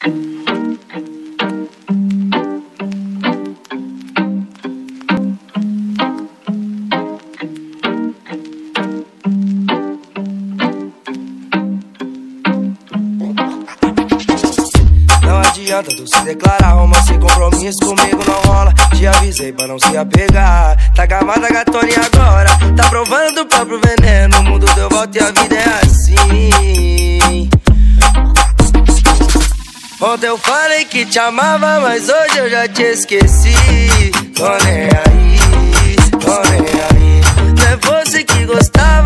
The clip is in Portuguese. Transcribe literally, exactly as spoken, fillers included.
Tu se declarar romance sem compromisso comigo não rola. Te avisei pra não se apegar. Tá gamada gatoninha agora, tá provando do próprio veneno. O mundo deu volta e a vida é assim. Ontem eu falei que te amava, mas hoje eu já te esqueci. Tô nem aí, tô nem aí. Não é você que gostava,